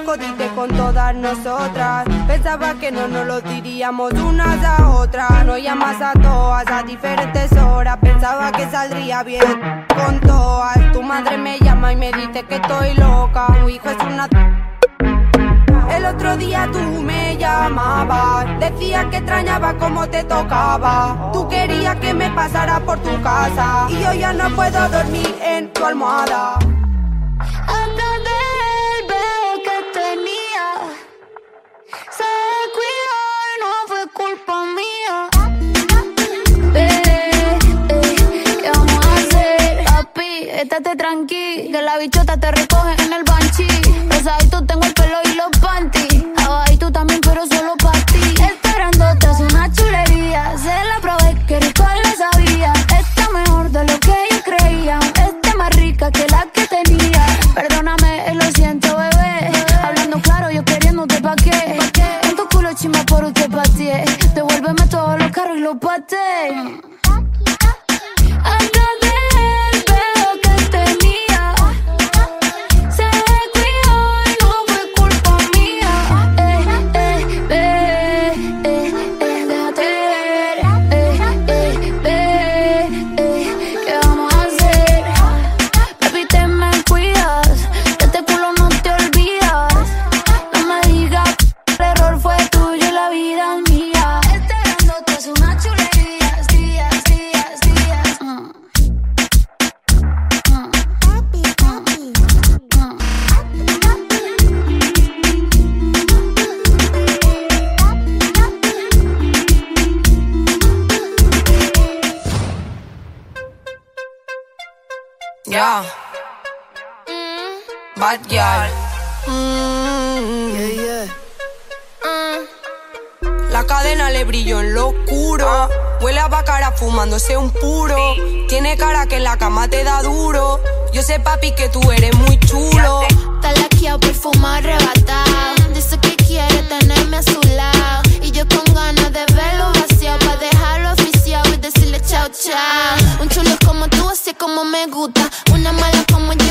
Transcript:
jodiste con todas nosotras. Pensaba que no nos lo diríamos unas a otras. Nos llamas a todas a diferentes horas. Pensaba que saldría bien con todas. Tu madre me llama y me dice que estoy loca. Tu hijo es una... El otro día tú me llamabas, decías que extrañaba cómo te tocaba. Tú querías que me pasara por tu casa y yo ya no puedo dormir en tu almohada. Antes del bebé que tenía, se cuidó y no fue culpa mía. ¿Qué vamos a hacer? Papi, estate tranqui, que la bichota te recoge en el banchi. Rosadito tengo el pelo y los panties. Abajito también, pero solo pa' ti. Esperándote es una chulería. Se la probé, que rico le sabía. Está mejor de lo que yo creía. Está más rica que la que tenía. Perdóname, lo siento, bebé. Hablando claro, yo queriéndote pa' qué. En tu culo chimba por usted pateé. Devuélveme todos los carros y los pateé. Antes del pelo que tenía, se cuidó y no fue culpa mía. Déjate ver, ¿qué vamos a hacer? Baby, te me cuidas, de este culo no te olvidas. No me digas que el error fue tuyo y la vida es mía. Esperándote es una chulería, días. Ya, bad girl. La cadena le brilló en lo oscuro. Huele a bacara fumándose un puro. Tiene cara que en la cama te da duro. Yo sé, papi, que tú eres muy chulo. Está laqueado, perfumado, arrebatado. Dice que quiere tenerme a su lado. Y yo con ganas de verlo vaciado, pa' dejarlo oficial y decirle chao, chao. Un chulo como tú, así como me gusta. Una mala como yo,